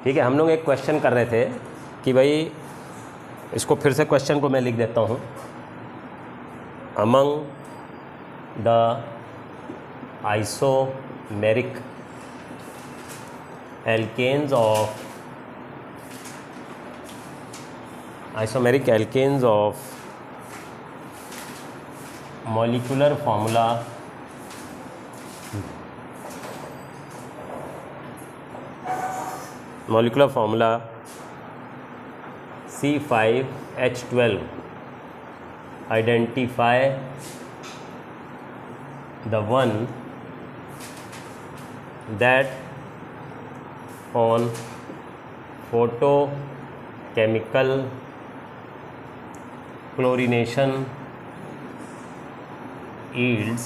ठीक है, हम लोग एक क्वेश्चन कर रहे थे कि भाई, इसको फिर से क्वेश्चन को मैं लिख देता हूँ। Among the isomeric alkanes of molecular formula C5H12, identify the one that on photochemical chlorination yields,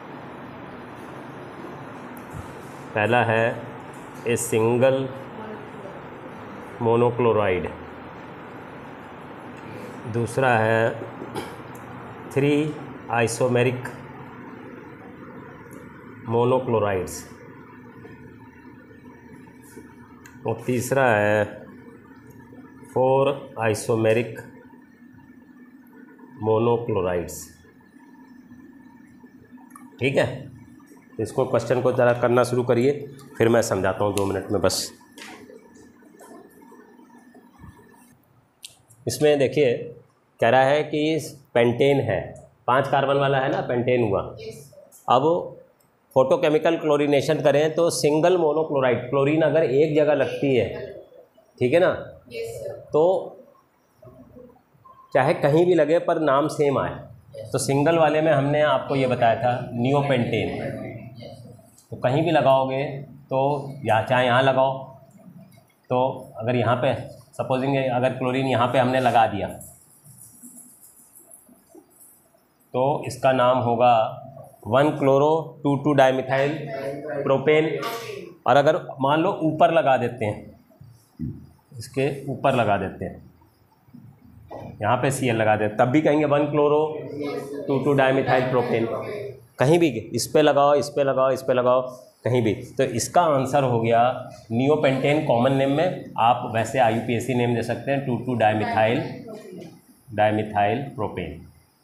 पहला है ए सिंगल मोनोक्लोराइड, दूसरा है 3 आइसोमेरिक मोनोक्लोराइड्स, और तीसरा है 4 आइसोमेरिक मोनोक्लोराइड्स। ठीक है, इसको क्वेश्चन को ज़रा करना शुरू करिए, फिर मैं समझाता हूँ 2 मिनट में बस। इसमें देखिए कह रहा है कि पेंटेन है, 5 कार्बन वाला है ना, पेंटेन हुआ। अब फोटोकेमिकल क्लोरीनेशन करें तो सिंगल मोनोक्लोराइड, क्लोरीन अगर एक जगह लगती है, ठीक है ना, तो चाहे कहीं भी लगे पर नाम सेम आए। तो सिंगल वाले में हमने आपको ये बताया था नियोपेंटेन, तो कहीं भी लगाओगे तो या चाहे यहाँ लगाओ, तो अगर यहाँ पे सपोजिंग अगर क्लोरीन यहाँ पे हमने लगा दिया तो इसका नाम होगा 1-chloro-2,2 डाइमिथाइल प्रोपेन। और अगर मान लो ऊपर लगा देते हैं, इसके ऊपर लगा देते हैं, यहाँ पे Cl लगा देते, तब भी कहेंगे 1-chloro-2,2 डाइमिथाइल प्रोपेन। कहीं भी इस पे लगाओ, इस पे लगाओ, इस पे लगाओ, कहीं भी। तो इसका आंसर हो गया नियोपेंटेन। कॉमन नेम में आप वैसे IUPAC नेम दे सकते हैं 2,2 डाइमिथाइल प्रोपेन।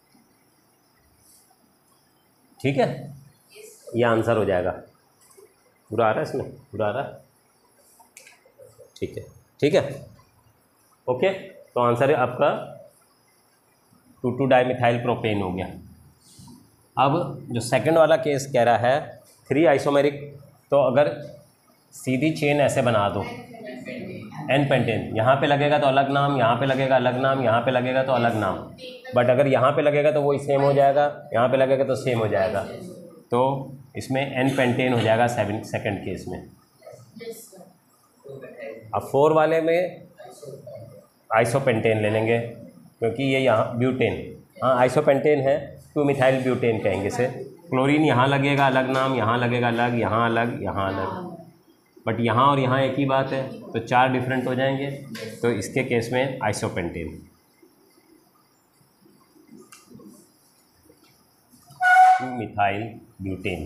ठीक है, ये आंसर हो जाएगा। पूरा आ रहा है इसमें, पूरा आ रहा है? ठीक है, ठीक है, ओके। तो आंसर है आपका 2,2 डाइमिथाइल प्रोपेन हो गया। अब जो सेकंड वाला केस कह रहा है 3 आइसोमेरिक, तो अगर सीधी चेन ऐसे बना दो एन पेंटेन, यहाँ पे लगेगा तो अलग नाम, यहाँ पे लगेगा अलग नाम, यहाँ पे लगेगा तो अलग नाम, बट अगर यहाँ पे लगेगा तो वही सेम हो जाएगा, यहाँ पे लगेगा तो सेम हो जाएगा। तो इसमें एन पेंटेन हो जाएगा सेकंड केस में। अब 4 वाले में आइसोपेंटेन ले लेंगे, क्योंकि ये यहाँ ब्यूटेन, हाँ आइसोपेंटेन है, 2-मिथाइल ब्यूटेन कहेंगे इसे। क्लोरीन यहाँ लगेगा अलग नाम, यहाँ लगेगा अलग, यहाँ अलग, यहाँ अलग, बट यहाँ और यहाँ एक ही बात है, तो 4 डिफरेंट हो जाएंगे। तो इसके केस में आइसोपेंटेन। मिथाइल ब्यूटेन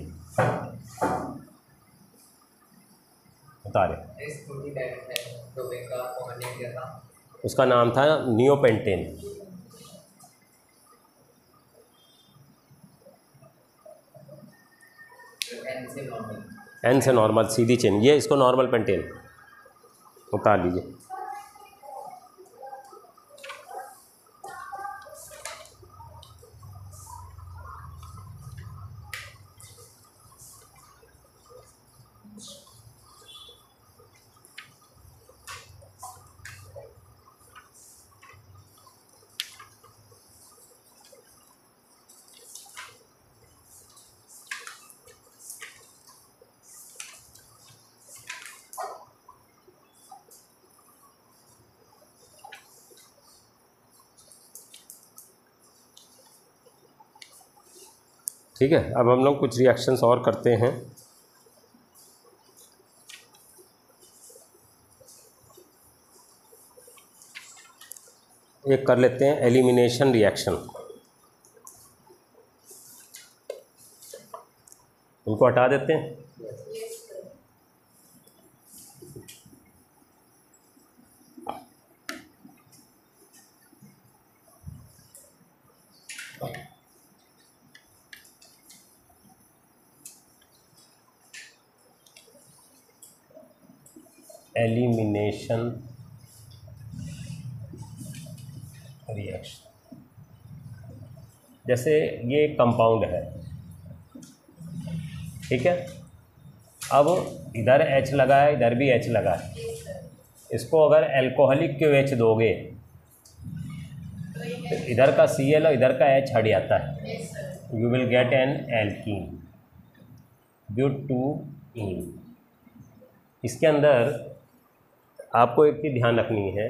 बता रहे, उसका नाम था नियोपेंटेन। एन से नॉर्मल सीधी चेन, ये इसको नॉर्मल पेंटेन उतार लीजिए। ठीक है, अब हम लोग कुछ रिएक्शंस और करते हैं। एक कर लेते हैं एलिमिनेशन रिएक्शन, उनको हटा देते हैं। Elimination reaction. जैसे ये कंपाउंड है, ठीक है, अब इधर H लगा है, इधर भी H लगा है। इसको अगर एल्कोहलिक QH दोगे तो इधर का Cl और इधर का H हट जाता है, you will get an alkene, butene. इसके अंदर आपको एक चीज़ ध्यान रखनी है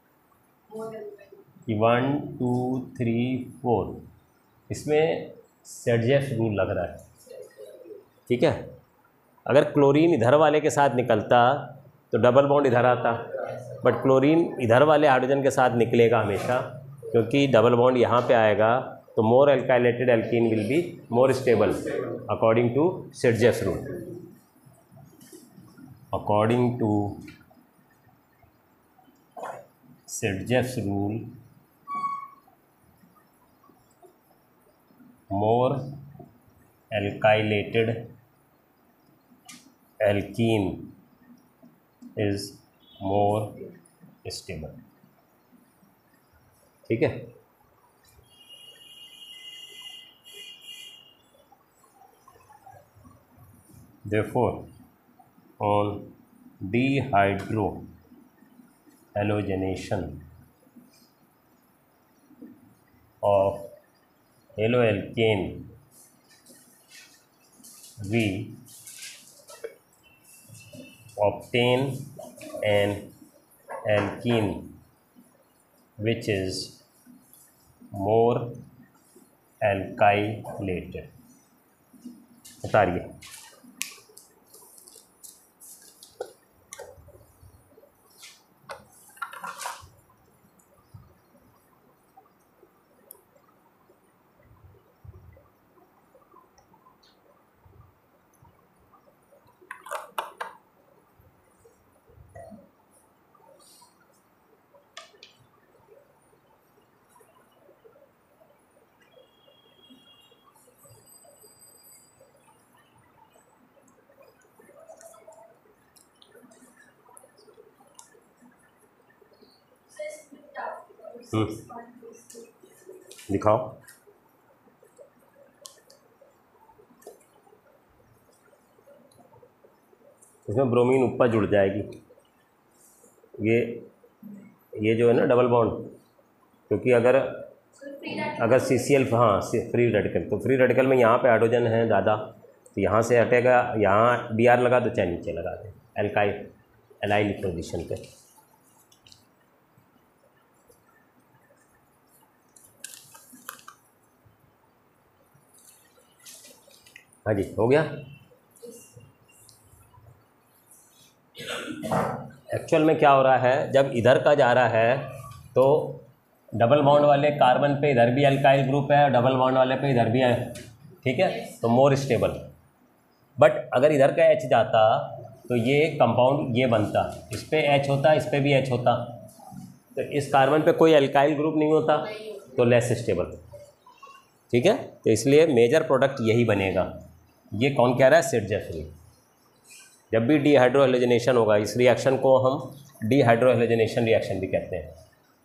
कि 1 2 3 4 इसमें सेडजेफ रूल लग रहा है, ठीक है। अगर क्लोरीन इधर वाले के साथ निकलता तो डबल बॉन्ड इधर आता, बट क्लोरीन इधर वाले हाइड्रोजन के साथ निकलेगा हमेशा, क्योंकि डबल बॉन्ड यहाँ पे आएगा तो more alkylated alkene will be more stable according to Saytzeff rule. According to Saytzeff rule, more alkylated alkene is more stable, ठीक है। therefore on dehydrohalogenation of haloalkane, we obtain an alkene which is more alkylated। उतारिए। दिखाओ। इसमें bromine ऊपर जुड़ जाएगी, ये जो है ना डबल बॉन्ड, क्योंकि अगर CCl, हाँ फ्री रेडिकल, तो फ्री रेडिकल में यहाँ पे हाइड्रोजन है ज़्यादा, तो यहाँ से हटेगा, यहाँ Br लगा तो चाहे नीचे लगा दे एलाइल पोजीशन पे। हाँ जी, हो गया। एक्चुअल में क्या हो रहा है, जब इधर का जा रहा है तो डबल बॉन्ड वाले कार्बन पे इधर भी अल्काइल ग्रुप है, डबल बॉन्ड वाले पे इधर भी है, ठीक है, तो मोर स्टेबल। बट अगर इधर का H जाता तो ये कंपाउंड ये बनता, इस पे H होता, इस पे भी H होता, तो इस कार्बन पे कोई अल्काइल ग्रुप नहीं होता, तो लेस स्टेबल, ठीक है। तो इसलिए मेजर प्रोडक्ट यही बनेगा। ये कौन कह रहा है, सेडजेफ रूल। जब भी डीहाइड्रोहेलोजनेशन होगा, इस रिएक्शन को हम डीहाइड्रोहेलोजनेशन रिएक्शन भी कहते हैं,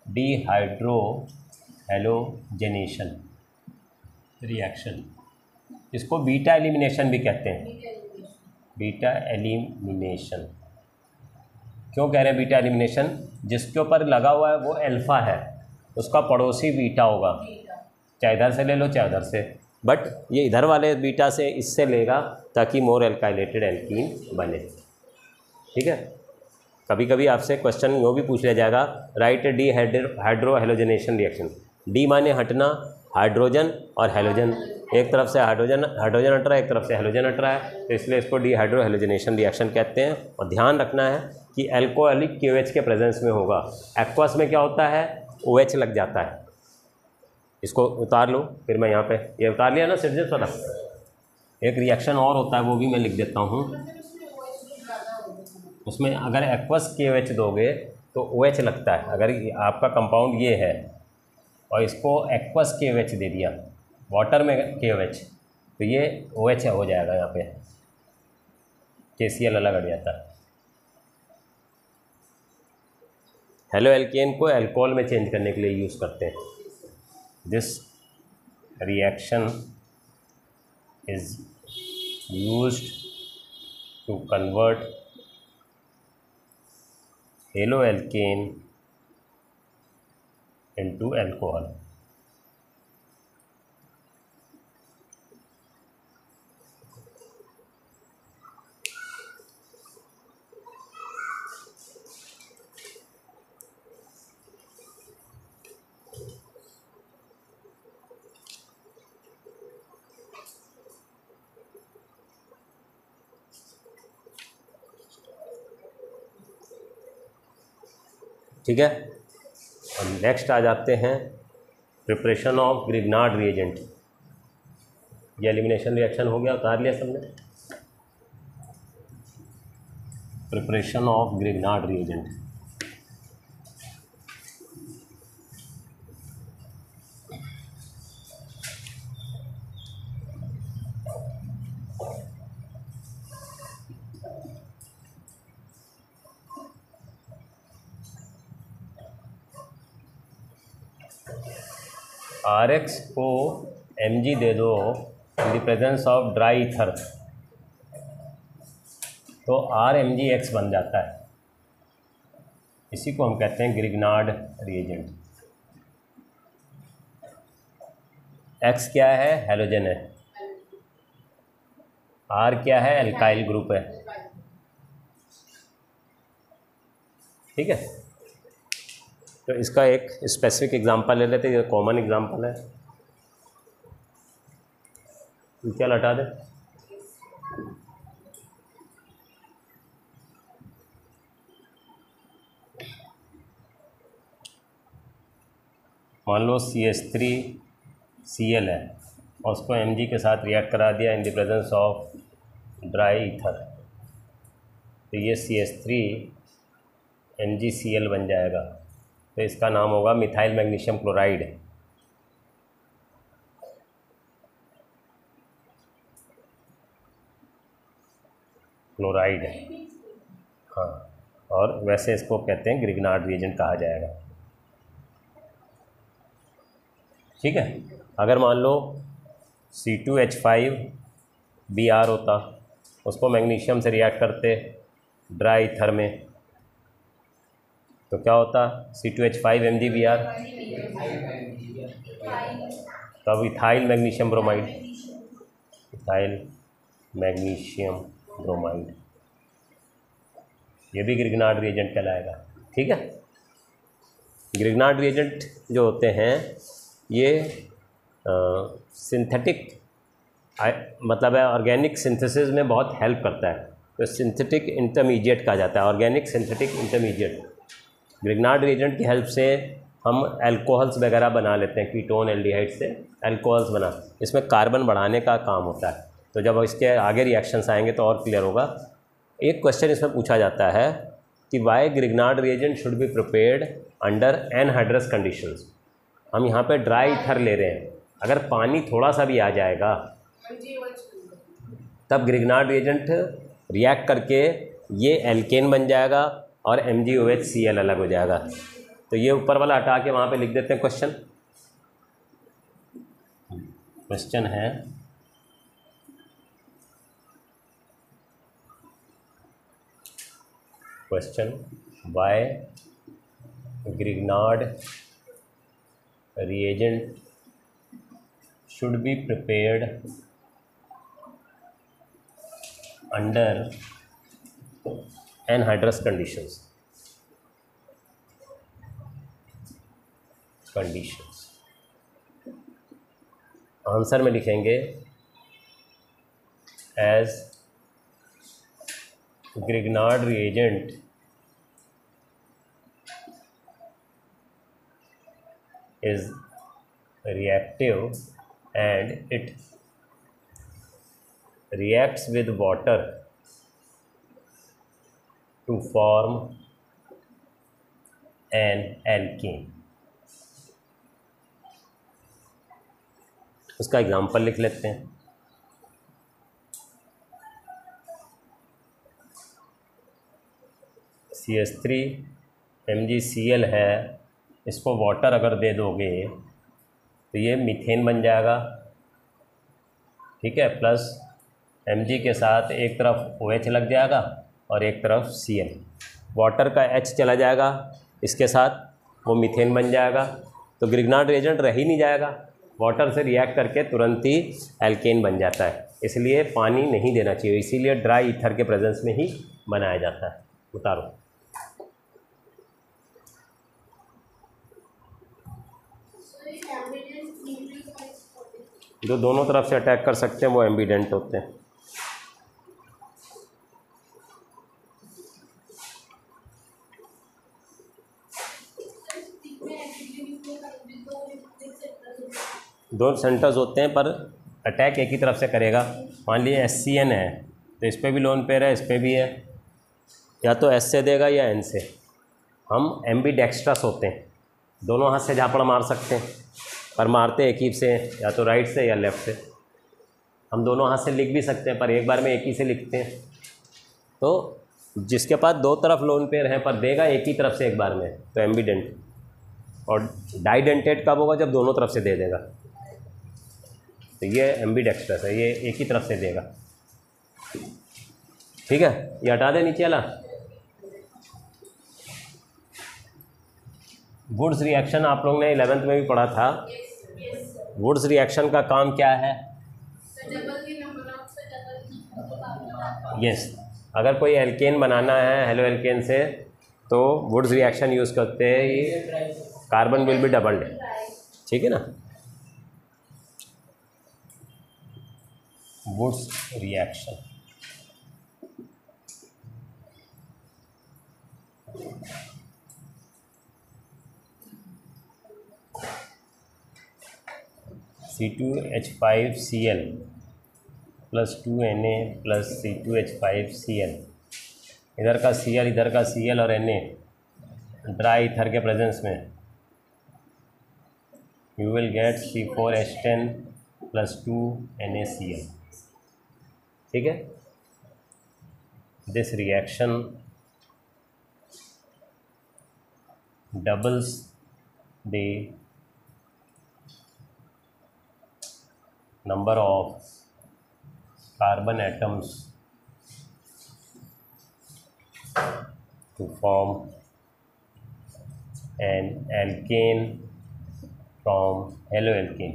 डीहाइड्रोहेलोजनेशन रिएक्शन। इसको बीटा एलिमिनेशन भी कहते हैं, बीटा एलिमिनेशन। क्यों कह रहे हैं बीटा एलिमिनेशन, जिसके ऊपर लगा हुआ है वो अल्फ़ा है, उसका पड़ोसी बीटा होगा, चाहे इधर से ले लो चाहे उधर से, बट ये इधर वाले बीटा से इससे लेगा ताकि मोर एल्काइलेटेड एल्कीन बने, ठीक है। कभी कभी आपसे क्वेश्चन वो भी पूछ लिया जाएगा, राइट डीहाइड्रोहेलोजनेशन रिएक्शन। डी माने हटना, हाइड्रोजन और हेलोजन, एक तरफ से हाइड्रोजन हट रहा है, एक तरफ से हेलोजन हट रहा है, तो इसलिए इसको डीहाइड्रोहेलोजनेशन रिएक्शन कहते हैं। और ध्यान रखना है कि एल्कोहलिक QH के प्रेजेंस में होगा। एक्वस में क्या होता है, OH लग जाता है। इसको उतार लो, फिर मैं यहाँ पे ये उतार लिया ना सिर्फ वाला। एक रिएक्शन और होता है, वो भी मैं लिख देता हूँ। उसमें अगर एक्वस KOH दोगे तो OH लगता है। अगर आपका कंपाउंड ये है और इसको एक्वस KOH दे दिया, वाटर में KOH, तो ये OH हो जाएगा, यहाँ पे KCl अलग हट जाता है। हेलो एल्केन को अल्कोहल में चेंज करने के लिए यूज़ करते हैं। This reaction is used to convert halo alkane into alcohol. ठीक है, और नेक्स्ट आ जाते हैं प्रिपरेशन ऑफ ग्रिग्नार्ड रिएजेंट। ये एलिमिनेशन रिएक्शन हो गया, उतार लिया सबने। Preparation of Grignard reagent. RX को Mg दे दो in the presence of dry ether, तो RMgX बन जाता है। इसी को हम कहते हैं ग्रिग्नार्ड रिएजेंट। X क्या है? हैलोजन है। R क्या है? एल्काइल ग्रुप है। ठीक है, तो इसका एक स्पेसिफिक एग्जांपल ले लेते हैं, ये कॉमन एग्जांपल है। क्या हटा दे, मान लो CH3Cl है और उसको Mg के साथ रिएक्ट करा दिया in the presence of dry ether, तो ये CH3MgCl बन जाएगा। तो इसका नाम होगा मिथाइल मैग्नीशियम क्लोराइड। क्लोराइड है, हाँ, और वैसे इसको कहते हैं ग्रिग्नार्ड रिएजेंट कहा जाएगा। ठीक है, अगर मान लो C2H5Br होता, उसको मैग्नीशियम से रिएक्ट करते ड्राई ईथर में, तो क्या होता? C2H5MgBr, तब ethyl magnesium bromide. Ethyl magnesium bromide, ये भी ग्रिग्नार्ड रिएजेंट कहलाएगा। ठीक है, ग्रिग्नार्ड रिएजेंट जो होते हैं ये सिंथेटिक मतलब है ऑर्गेनिक सिंथेसिस में बहुत हेल्प करता है, तो सिंथेटिक इंटरमीडिएट कहा जाता है, organic synthetic intermediate. Grignard reagent की हेल्प से हम अल्कोहल्स वगैरह बना लेते हैं, कीटोन एल्डिहाइड से अल्कोहल्स बना, इसमें कार्बन बढ़ाने का काम होता है। तो जब इसके आगे रिएक्शंस आएंगे तो और क्लियर होगा। एक क्वेश्चन इसमें पूछा जाता है कि why Grignard reagent should be prepared under anhydrous conditions. हम यहाँ पे ड्राई ईथर ले रहे हैं, अगर पानी थोड़ा सा भी आ जाएगा तब ग्रिग्नार्ड रिएजेंट रिएक्ट करके ये एल्केन बन जाएगा और MgOHCl अलग हो जाएगा। तो ये ऊपर वाला हटा के वहाँ पे लिख देते हैं क्वेश्चन। क्वेश्चन है why Grignard reagent should be prepared under anhydrous conditions। Answer में लिखेंगे as Grignard reagent is reactive and it reacts with water to form an alkene। उसका एग्जाम्पल लिख लेते हैं। CH3 MgCl है, इसको वाटर अगर दे दोगे तो ये मीथेन बन जाएगा, ठीक है। प्लस Mg के साथ एक तरफ OH लग जाएगा और एक तरफ Cl, वाटर का H चला जाएगा इसके साथ, वो मीथेन बन जाएगा। तो ग्रिग्नार्ड रिएजेंट रह ही नहीं जाएगा, वाटर से रिएक्ट करके तुरंत ही एल्केन बन जाता है। इसलिए पानी नहीं देना चाहिए, इसीलिए ड्राई ईथर के प्रेजेंस में ही बनाया जाता है। उतारो। जो दोनों तरफ से अटैक कर सकते हैं वो एम्बिडेंट होते हैं। दो सेंटर्स होते हैं पर अटैक एक ही तरफ से करेगा। मान लीजिए SCN है तो इस पर भी लोन पेयर है, इस पर भी है, या तो S से देगा या N से। हम एम्बीडेक्स्ट्रस होते हैं, दोनों हाथ से झापड़ मार सकते हैं, पर मारते एक ही से, या तो राइट से या लेफ़्ट से। हम दोनों हाथ से लिख भी सकते हैं पर एक बार में एक ही से लिखते हैं। तो जिसके पास दो तरफ लोन पेयर है पर देगा एक ही तरफ से एक बार में, तो एम्बीडेंट। और डाइडेंटेड कब होगा? जब दोनों तरफ से दे देगा। तो ये एम्बीडेक्स्ट्रस है, ये एक ही तरफ से देगा, ठीक है। ये हटा दे नीचे वाला। वुड्स रिएक्शन आप लोग ने 11th में भी पढ़ा था। वुड्स रिएक्शन का काम क्या है? यस, अगर कोई एल्केन बनाना है हेलो एल्केन से तो वुड्स रिएक्शन यूज़ करते हैं, ये कार्बन विल बी डबल्ड, ठीक है ना। Wurtz reaction C2H5Cl plus 2Na plus C2H5Cl, इधर का Cl इधर का Cl और Na ड्राई ईथर के प्रेजेंस में, you will get C4H10 plus 2NaCl, ठीक है। This reaction doubles the number of carbon atoms to form an alkane from haloalkane.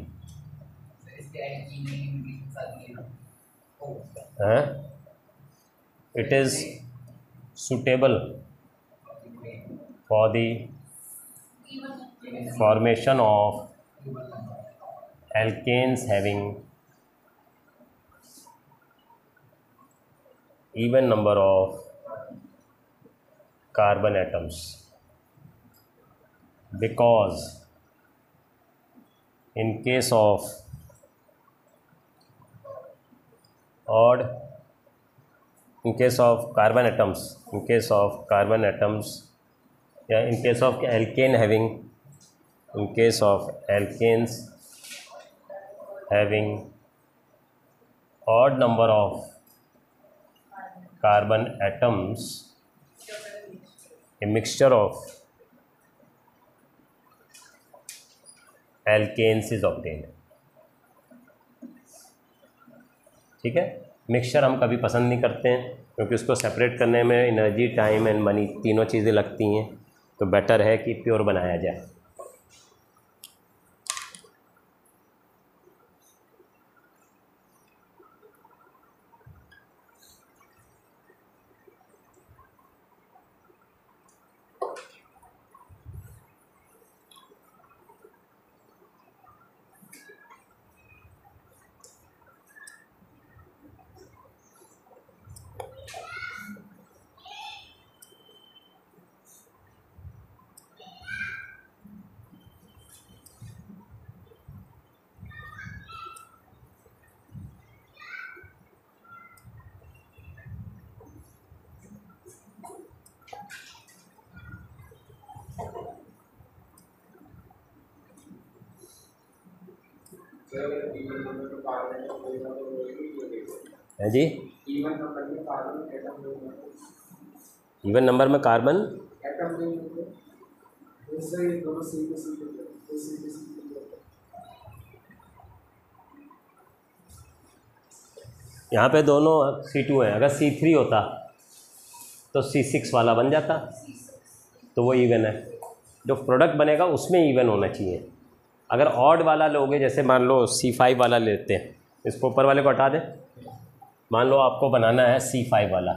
It is suitable for the formation of alkanes having even number of carbon atoms, because in case of odd, in case of carbon atoms, yeah, in case of alkane having, in case of alkanes having odd number of carbon atoms, a mixture of alkanes is obtained, ठीक है। Mixture हम कभी पसंद नहीं करते हैं क्योंकि उसको सेपरेट करने में एनर्जी, टाइम एंड मनी तीनों चीज़ें लगती हैं, तो बेटर है कि प्योर बनाया जाए। है जी, इवन नंबर में कार्बन यहाँ पे दोनों C2 है, अगर C3 होता तो C6 वाला बन जाता, तो वो इवन है। जो प्रोडक्ट बनेगा उसमें इवन होना चाहिए। अगर ऑड वाला लोगे, जैसे मान लो C5 वाला लेते हैं, इसको ऊपर वाले को हटा दें। मान लो आपको बनाना है C5 वाला,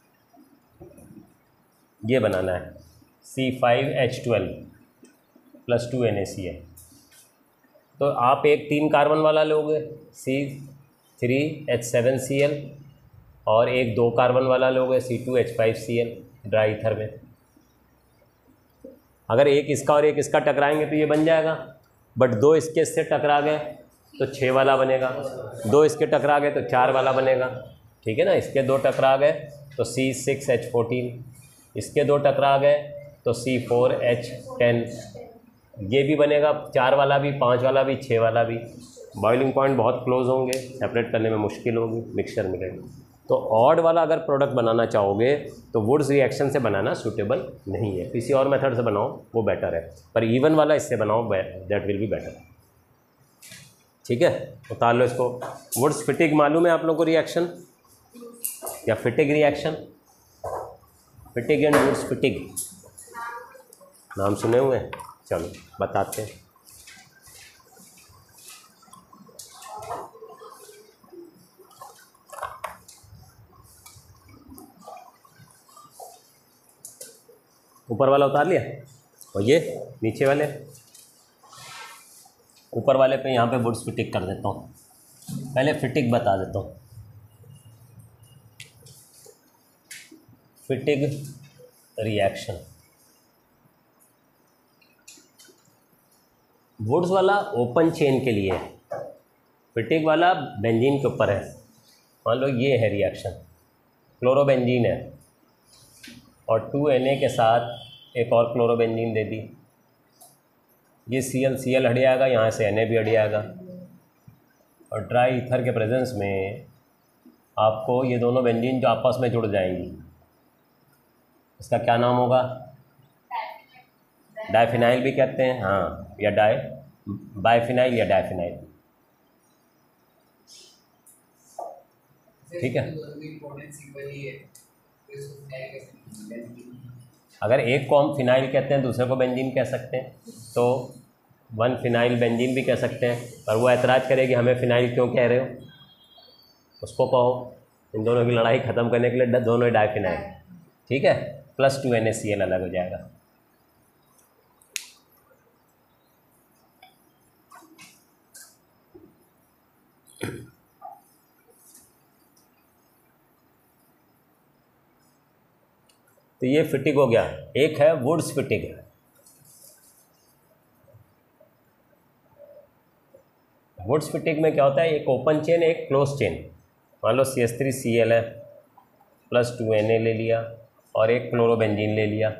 ये बनाना है C5H12 + 2 NaCl, तो आप एक 3 कार्बन वाला लोगे C3H7Cl और एक 2 कार्बन वाला लोगे C2H5Cl ड्राई ईथर में। अगर एक इसका और एक इसका टकराएंगे तो ये बन जाएगा, बट 2 इसके इससे टकरा गए तो 6 वाला बनेगा, 2 इसके टकरा गए तो 4 वाला बनेगा, ठीक है ना। इसके 2 टकरा गए तो C6H14, इसके 2 टकरा गए तो C4H10, ये भी बनेगा, 4 वाला भी, 5 वाला भी, 6 वाला भी। बॉइलिंग पॉइंट बहुत क्लोज होंगे, सेपरेट करने में मुश्किल होगी, मिक्सचर मिलेगा। तो ऑड वाला अगर प्रोडक्ट बनाना चाहोगे तो वुड्स रिएक्शन से बनाना सूटेबल नहीं है, किसी और मेथड से बनाओ वो बेटर है, पर इवन वाला इससे बनाओ, दैट विल बी बेटर, ठीक है। उतार लो इसको। वुड्स फिटिग मालूम है आप लोगों को रिएक्शन, या Fittig reaction, Fittig and Wurtz Fittig नाम सुने हुए हैं? चलो बताते हैं। ऊपर वाला उतार लिया, और ये नीचे वाले, ऊपर वाले पे यहाँ पे वुड्स फिटिग कर देता हूँ। पहले फिटिग बता देता हूँ। फिटिग रिएक्शन, वुड्स वाला ओपन चेन के लिए है, फिटिग वाला बेंजीन के ऊपर है। मान लो ये है रिएक्शन, क्लोरोबेंजीन है और 2Na के साथ एक और क्लोरोबेंजीन दे दी, ये Cl हट जाएगा, यहाँ से Na भी हट जाएगा, और ड्राई ईथर के प्रेजेंस में आपको ये दोनों बेंजीन जो आपस में जुड़ जाएंगी, इसका क्या नाम होगा? डाइफिनाइल भी कहते हैं, हाँ, या बाइफिनाइल या डाइफिनाइल, ठीक है। अगर एक को हम फिनाइल कहते हैं, दूसरे को बेंजीन कह सकते हैं, तो 1 फिनाइल बेंजीन भी कह सकते हैं, पर वो ऐतराज़ करेगी हमें फिनाइल क्यों कह रहे हो, उसको कहो इन दोनों की लड़ाई ख़त्म करने के लिए दोनों डाइफिनाइल, ठीक है, + 2 NaCl अलग हो जाएगा। तो ये फिटिग हो गया। एक है वुड्स फिटिग, वुड्स फिटिग में क्या होता है, एक ओपन चेन एक क्लोज चेन। मान लो CH3Cl है, + 2 Na ले लिया और एक क्लोरोबेंजीन ले लिया,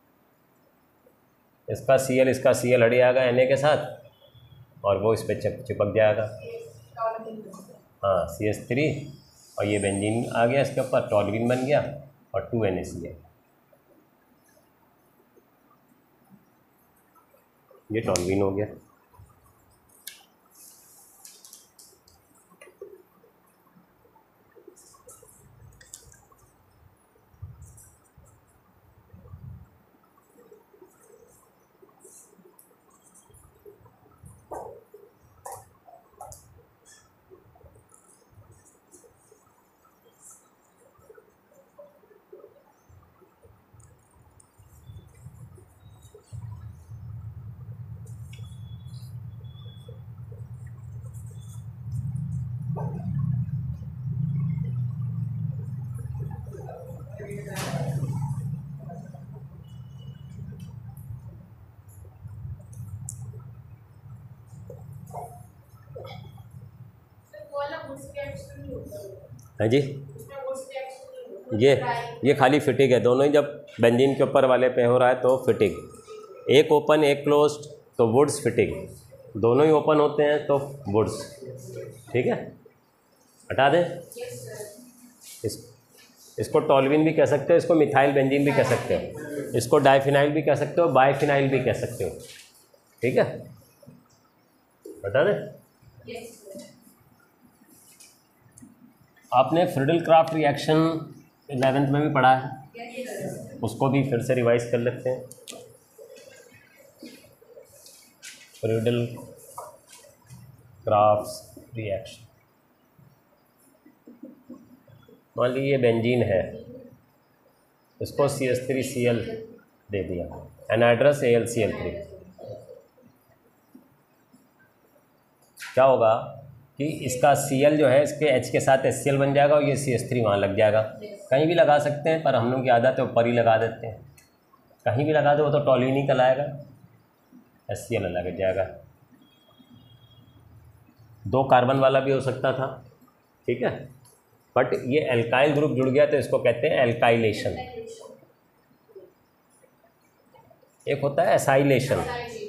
इसका Cl हट जाएगा Na के साथ और वो इस पर चिपक जाएगा, हाँ CH3, और ये बेंजीन आ गया इसके ऊपर, टॉल्यूइन बन गया और 2 NaCl, ये टॉल्यूइन हो गया। है जी, ये खाली फिटिग है, दोनों ही जब बेंजीन के ऊपर वाले पे हो रहा है तो फिटिग, एक ओपन एक क्लोज्ड तो वुड्स फिटिग, दोनों ही ओपन होते हैं तो वुड्स, ठीक है। हटा दें इस इसको टॉल्यूइन भी कह सकते हो, इसको मिथाइल बेंजीन भी कह सकते हो, इसको डाइफिनाइल भी कह सकते हो, बाइफिनाइल भी कह सकते हो। ठीक है, बता दें। आपने फ्रीडल क्राफ्ट रिएक्शन 11th में भी पढ़ा है, उसको भी फिर से रिवाइज कर लेते हैं। फ्रीडल क्राफ्ट रिएक्शन, मान लीजिए बेंजीन है, इसको CH3Cl दे दिया, एनहाइड्रस AlCl3। क्या होगा कि इसका Cl जो है इसके H के साथ HCl बन जाएगा और ये CH3 वहाँ लग जाएगा। कहीं भी लगा सकते हैं, पर हम लोग की आदत है ऊपर ही लगा देते हैं। कहीं भी लगा दो वो तो टॉल्यूइन ही कहलाएगा, HCl अलग जाएगा। 2 कार्बन वाला भी हो सकता था, ठीक है, बट ये एल्काइल ग्रुप जुड़ गया तो इसको कहते हैं एल्काइलेशन। एक होता है एसाइलेशन।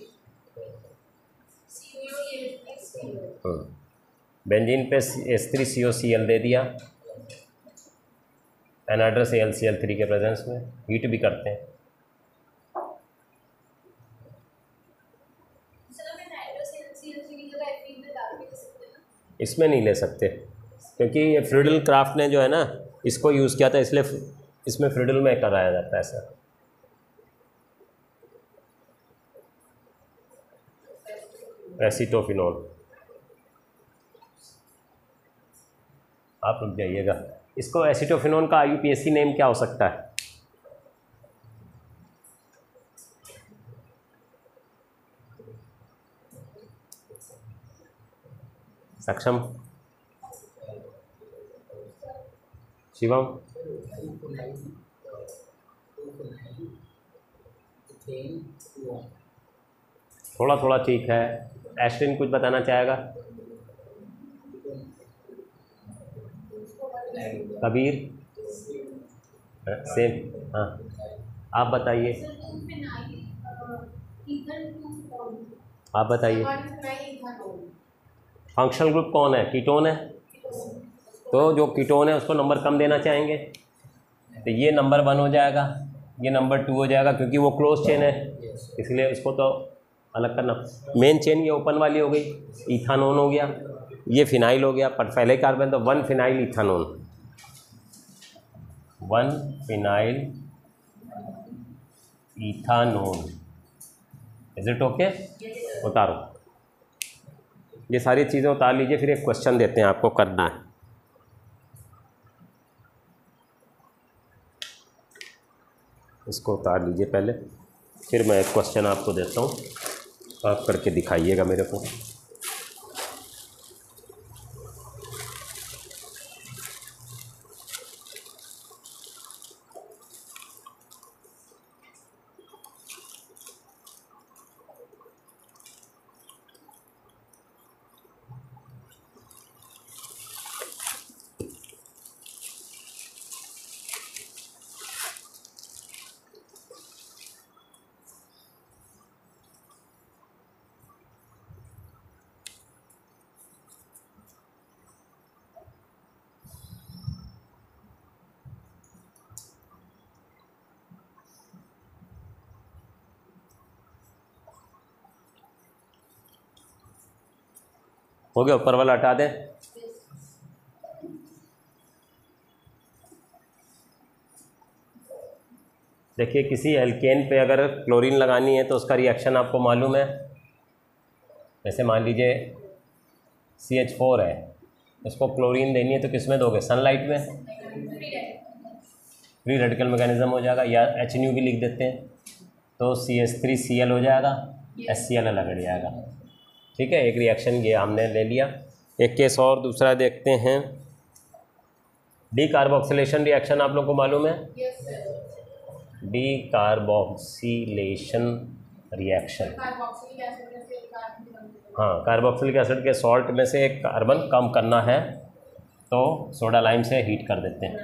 बेंजीन पे H3COCl दे दिया, एनहाइड्रस AlCl3 के प्रेजेंस में हीट भी करते हैं। इसमें नहीं ले सकते क्योंकि ये फ्रीडल क्राफ्ट ने जो है ना इसको यूज़ किया था, इसलिए इसमें फ्रीडल में कराया जाता है सर। एसीटोफिनोल, आप रुक जाइएगा, इसको एसीटोफिनोल का IUPAC नेम क्या हो सकता है? सक्षम, शिवम, थोड़ा थोड़ा ठीक है। एस्टिन कुछ बताना चाहेगा? कबीर, सेम, हाँ आप बताइए, आप बताइए। फंक्शनल ग्रुप कौन है? कीटोन है, तो जो कीटोन है उसको नंबर कम देना चाहेंगे, तो ये नंबर 1 हो जाएगा, ये नंबर 2 हो जाएगा, क्योंकि वो क्लोज चेन है इसलिए उसको तो अलग करना। मेन चेन ये ओपन वाली हो गई, इथानोन हो गया, ये फिनाइल हो गया, पर पहले कार्बन तो 1 phenyl ethanone, 1 phenyl ethanone. Is it okay? उतारो, ये सारी चीज़ें उतार लीजिए, फिर एक क्वेश्चन देते हैं आपको करना है। इसको उतार लीजिए पहले, फिर मैं एक क्वेश्चन आपको देता हूँ, आप करके दिखाइएगा मेरे को। हो गया, ऊपर वाला हटा दें। देखिए, किसी एल्केन पे अगर क्लोरीन लगानी है तो उसका रिएक्शन आपको मालूम है। जैसे मान लीजिए CH4 है, उसको क्लोरीन देनी है तो किस में दोगे? सनलाइट में। फ्री रेडिकल मैकेनिज्म हो जाएगा, या HNU भी लिख देते हैं, तो CH3Cl हो जाएगा, HCl अलग हट जाएगा। ठीक है, एक रिएक्शन ये हमने ले लिया। एक केस और दूसरा देखते हैं, डीकार्बोक्सिलेशन रिएक्शन आप लोग को मालूम है? डीकार्बोक्सिलेशन रिएक्शन, हाँ, कार्बोक्सिलिक एसिड के सॉल्ट में से एक कार्बन कम करना है तो सोडा लाइम से हीट कर देते हैं।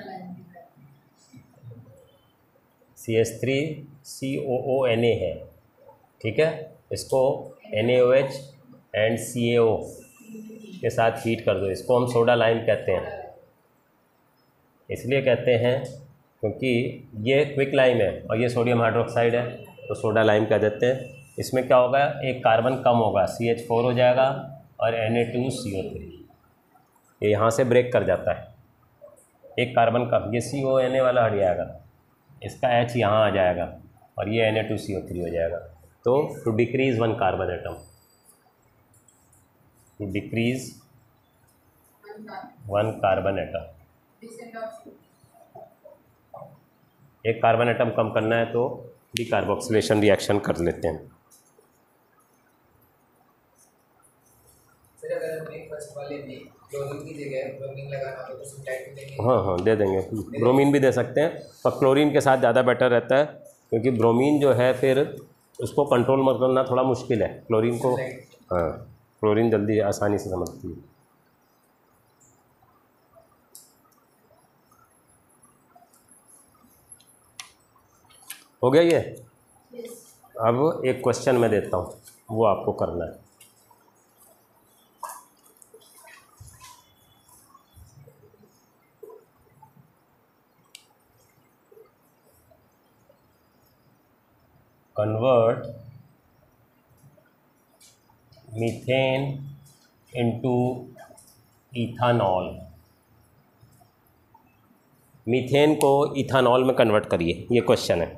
CH3COONA है, ठीक है, इसको NaOH एंड CaO के साथ हीट कर दो, इसको हम सोडा लाइम कहते हैं। इसलिए कहते हैं क्योंकि ये क्विक लाइम है और ये सोडियम हाइड्रोक्साइड है, तो सोडा लाइम कह देते हैं। इसमें क्या होगा, एक कार्बन कम होगा, CH4 हो जाएगा और Na2CO3, ये यहाँ से ब्रेक कर जाता है, एक कार्बन कम, ये CONA वाला हट जाएगा, इसका H यहाँ आ जाएगा और ये Na2CO3 हो जाएगा। तो to decrease one carbon atom, to decrease one carbon atom, एक कार्बन एटम कम करना है तो डिकार्बोक्सिलेशन रिएक्शन कर लेते हैं। हाँ दे देंगे, ब्रोमीन भी दे सकते हैं, पर क्लोरीन के साथ ज़्यादा बेटर रहता है, क्योंकि ब्रोमीन जो है फिर उसको कंट्रोल करना थोड़ा मुश्किल है, क्लोरीन को, हाँ क्लोरीन जल्दी आसानी से समझती है। हो गया ये? अब एक क्वेश्चन मैं देता हूँ, वो आपको करना है। Convert methane into ethanol, methane को इथानॉल में कन्वर्ट करिए, ये क्वेश्चन है।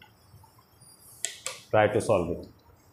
Try to solve it.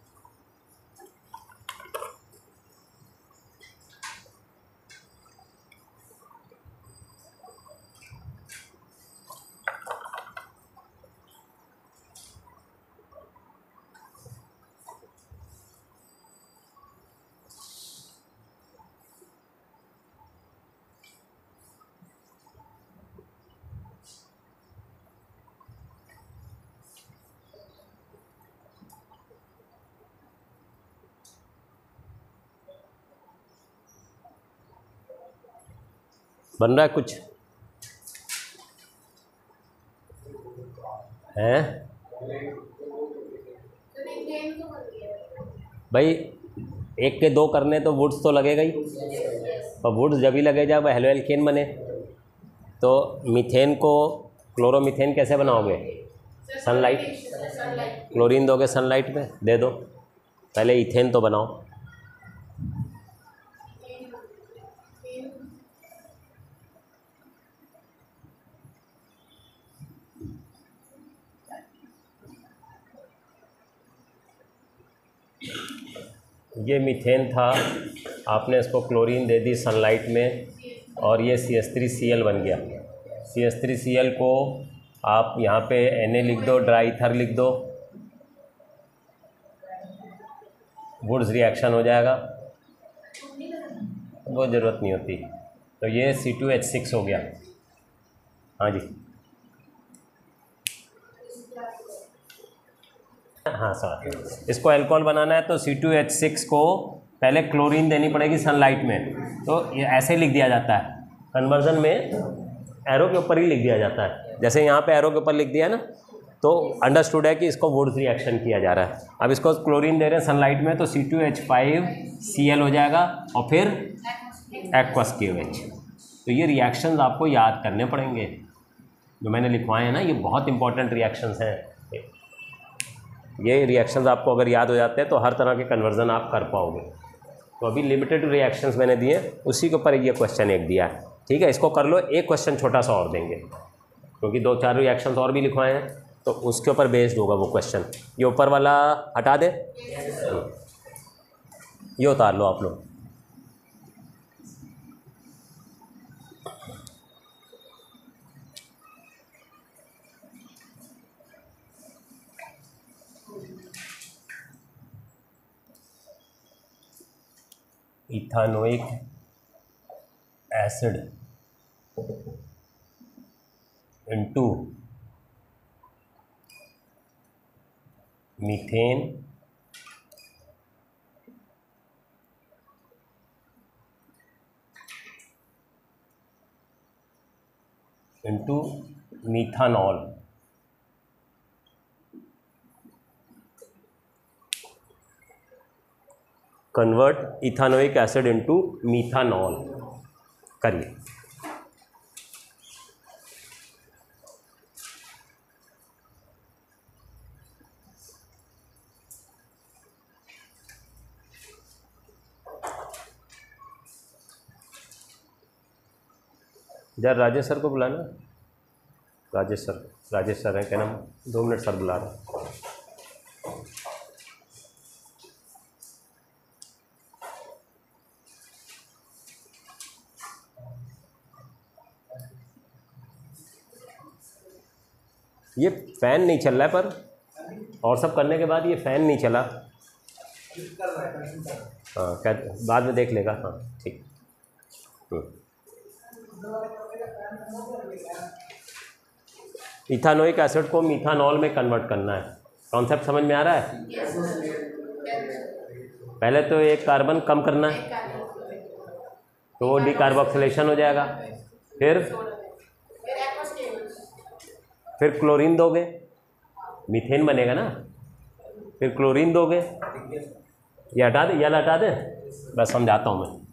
बन रहा है कुछ है भाई? एक के दो करने तो वुड्स तो लगेगा ही, और वुड्स जब ही लगे जब हेलोएल्केन बने। तो मीथेन को क्लोरोमीथेन कैसे बनाओगे? सनलाइट, क्लोरीन दोगे सनलाइट में, दे दो, पहले इथेन तो बनाओ। ये मीथेन था, आपने इसको क्लोरीन दे दी सनलाइट में और ये CH3Cl बन गया। CH3Cl को आप यहाँ पे Na लिख दो, ड्राई ईथर लिख दो, वुड्स रिएक्शन हो जाएगा, वो ज़रूरत नहीं होती। तो ये C2H6 हो गया। हाँ जी, हाँ सर, इसको अल्कोहल बनाना है तो C2H6 को पहले क्लोरीन देनी पड़ेगी सनलाइट में, तो ये ऐसे लिख दिया जाता है कन्वर्जन में, एरो के ऊपर ही लिख दिया जाता है। जैसे यहाँ पे एरो के ऊपर लिख दिया ना, तो अंडरस्टूड है कि इसको वुड्स रिएक्शन किया जा रहा है। अब इसको क्लोरीन दे रहे हैं सनलाइट में, तो C2H5Cl हो जाएगा और फिर एक्वस KOH। तो ये रिएक्शंस आपको याद करने पड़ेंगे, जो मैंने लिखवाए हैं ना, ये बहुत इंपॉर्टेंट रिएक्शंस हैं। ये रिएक्शंस आपको अगर याद हो जाते हैं तो हर तरह के कन्वर्जन आप कर पाओगे। तो अभी लिमिटेड रिएक्शंस मैंने दिए, उसी के ऊपर ये क्वेश्चन एक दिया है, ठीक है? इसको कर लो, एक क्वेश्चन छोटा सा और देंगे, क्योंकि 2-4 रिएक्शंस और भी लिखवाए हैं, तो उसके ऊपर बेस्ड होगा वो क्वेश्चन। ये ऊपर वाला हटा दे, ये उतार लो आप लोग। Ethanoic acid into methane into methanol. Convert ethanoic acid into methanol करिए। इधर राजेश सर को बुलाना। राजेश सर हैं, कहना 2 मिनट सर बुला रहे हैं। ये फ़ैन नहीं चल रहा है, पर और सब करने के बाद ये फ़ैन नहीं चला। हाँ, क्या बाद में देख लेगा। हाँ ठीक। इथानोइक एसिड को मिथानॉल में कन्वर्ट करना है। कॉन्सेप्ट समझ में आ रहा है? पहले तो एक कार्बन कम करना है, तो वो डिकार्बोक्सिलेशन हो जाएगा। फिर क्लोरीन दोगे, मीथेन बनेगा ना। फिर क्लोरीन दोगे, ये हटा दे, ये हटा दे, बस समझाता हूँ मैं।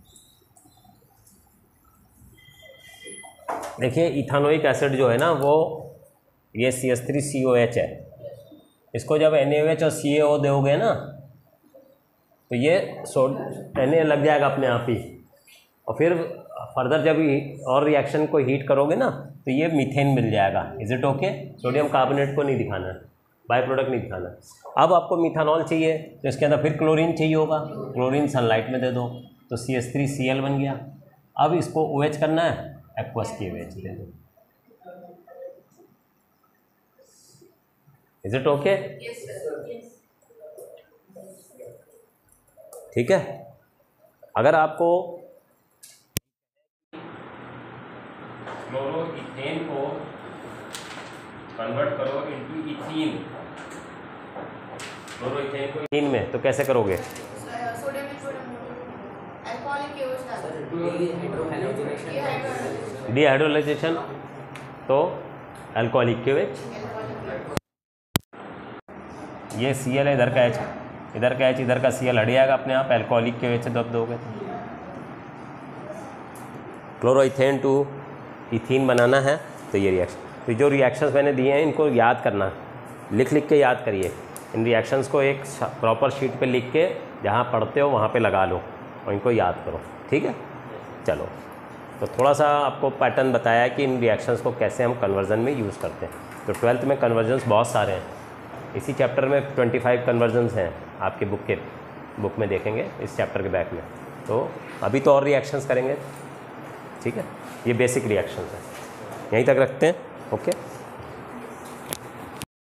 देखिए इथानोइक एसिड जो है ना, वो ये CH3COH है। इसको जब NaOH और CaO दोगे ना, तो ये Na लग जाएगा अपने आप ही। और फिर फर्दर जब और रिएक्शन को हीट करोगे ना, तो ये मीथेन मिल जाएगा। Is it okay? Sodium carbonate को नहीं दिखाना है, बाय प्रोडक्ट नहीं दिखाना। अब आपको मिथानॉल चाहिए, तो इसके अंदर फिर क्लोरीन चाहिए होगा। क्लोरीन सनलाइट में दे दो, तो CH3Cl बन गया। अब इसको OH करना है, एक्वस की OH दे दो। Is it okay? ठीक है। अगर आपको क्लोरोइथेन को कन्वर्ट करो इनटू इथीन, क्लोरोइथेन को इथीन में, तो कैसे करोगे? डिहाइड्रोलाइजेशन, तो अल्कोहलिक के OH, ये Cl है, इधर का H, इधर का H, इधर का Cl हट जाएगा अपने आप। अल्कोहलिक के OH से दब दोगे। क्लोरोइथेन टू इथीन बनाना है, तो ये रिएक्शन, तो जो रिएक्शंस मैंने दिए हैं इनको याद करना, लिख के याद करिए। इन रिएक्शंस को एक प्रॉपर शीट पे लिख के जहाँ पढ़ते हो वहाँ पे लगा लो और इनको याद करो। ठीक है, चलो। तो थोड़ा सा आपको पैटर्न बताया कि इन रिएक्शंस को कैसे हम कन्वर्जन में यूज़ करते हैं। तो 12th में कन्वर्जन्स बहुत सारे हैं। इसी चैप्टर में 25 कन्वर्जन्स हैं, आपके बुक में देखेंगे, इस चैप्टर के बैक में। तो अभी तो और रिएक्शंस करेंगे। ठीक है, ये बेसिक रिएक्शंस हैं, यहीं तक रखते हैं। ओके।